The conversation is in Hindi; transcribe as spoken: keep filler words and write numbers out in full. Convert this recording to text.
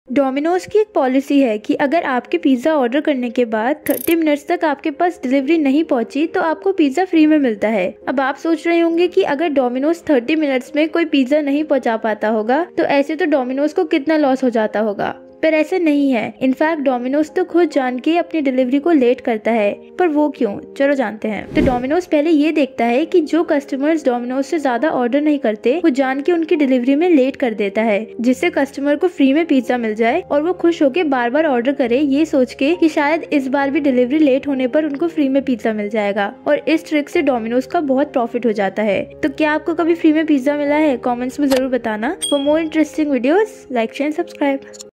डोमिनोज की एक पॉलिसी है कि अगर आपके पिज़्ज़ा ऑर्डर करने के बाद तीस मिनट्स तक आपके पास डिलीवरी नहीं पहुंची तो आपको पिज़्ज़ा फ्री में मिलता है। अब आप सोच रहे होंगे कि अगर डोमिनोज तीस मिनट्स में कोई पिज़्ज़ा नहीं पहुंचा पाता होगा तो ऐसे तो डोमिनोज को कितना लॉस हो जाता होगा, पर ऐसे नहीं है। इनफैक्ट डोमिनोज तो खुद जान के अपनी डिलीवरी को लेट करता है, पर वो क्यों, चलो जानते हैं। तो डोमिनोज पहले ये देखता है कि जो कस्टमर्स डोमिनोज से ज्यादा ऑर्डर नहीं करते वो जान के उनकी डिलीवरी में लेट कर देता है, जिससे कस्टमर को फ्री में पिज्जा मिल जाए और वो खुश होके बार बार ऑर्डर करे, ये सोच के कि शायद इस बार भी डिलीवरी लेट होने पर उनको फ्री में पिज्जा मिल जाएगा। और इस ट्रिक से डोमिनोज का बहुत प्रॉफिट हो जाता है। तो क्या आपको कभी फ्री में पिज्जा मिला है? कॉमेंट्स में जरूर बताना। For more interesting videos like share subscribe.